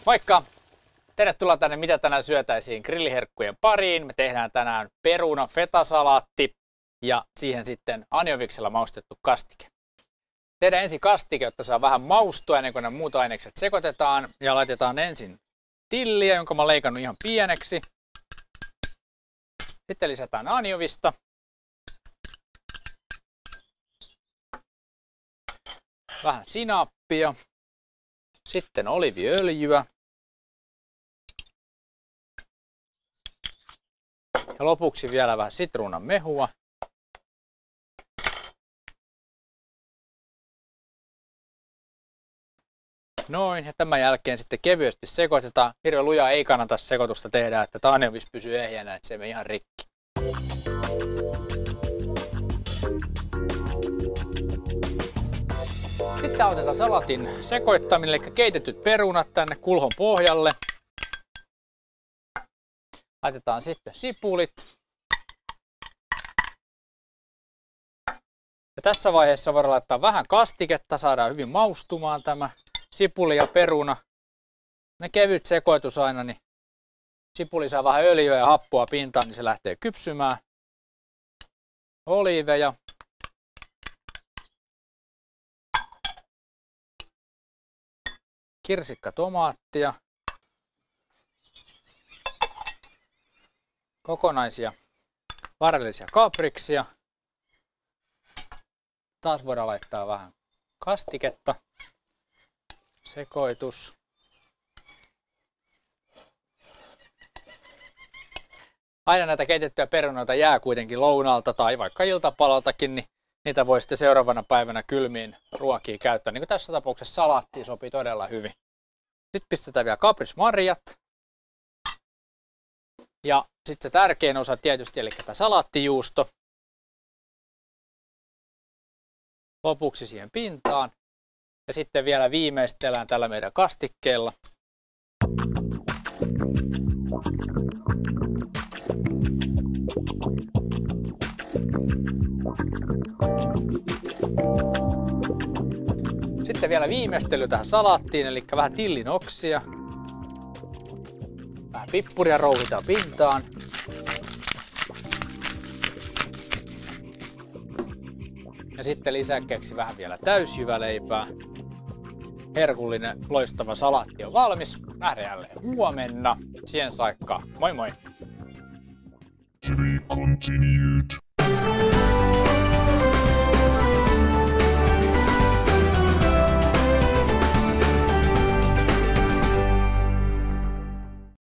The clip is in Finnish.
Moikka! Tervetuloa tänne Mitä tänään syötäisiin grilliherkkujen pariin. Me tehdään tänään peruna fetasalaatti ja siihen sitten anjoviksella maustettu kastike. Tehdään ensin kastike, jotta saa vähän maustua ennen kuin ne muut ainekset sekoitetaan. Ja laitetaan ensin tilliä, jonka mä oon leikannut ihan pieneksi. Sitten lisätään anjovista. Vähän sinappia. Sitten oliiviöljyä. Ja lopuksi vielä vähän sitruunan mehua. Noin, ja tämän jälkeen sitten kevyesti sekoitetaan. Hirveän lujaa ei kannata sekoitusta tehdä, että tämä anjovis pysyy ehjänä, että se ei mene ihan rikki. Sitten otetaan salatin sekoittaminen, eli keitetyt perunat tänne kulhon pohjalle. Laitetaan sitten sipulit. Ja tässä vaiheessa voidaan laittaa vähän kastiketta, saadaan hyvin maustumaan tämä sipuli ja peruna. Ne kevyt sekoitus aina, niin sipuli saa vähän öljyä ja happoa pintaan, niin se lähtee kypsymään. Oliiveja. Kirsikkatomaattia. Kokonaisia varrellisia kapriksia. Taas voidaan laittaa vähän kastiketta. Sekoitus. Aina näitä keitettyjä perunoita jää kuitenkin lounaalta tai vaikka iltapalaltakin, niin niitä voi sitten seuraavana päivänä kylmiin ruokiin käyttää. Niin kuin tässä tapauksessa salaattiin sopii todella hyvin. Nyt pistetään vielä kaprismarjat. Ja sitten se tärkein osa tietysti, eli tämä salaattijuusto. Lopuksi siihen pintaan. Ja sitten vielä viimeistellään tällä meidän kastikkeella. Sitten vielä viimeistely tähän salaattiin, eli vähän tillinoksia. Vähän pippuria rouhitaan pintaan. Ja sitten lisäkkeeksi vähän vielä täysjyväleipää. Herkullinen, loistava salaatti on valmis. Nähdään jälleen huomenna. Siihen saikka. Moi moi! To be continued.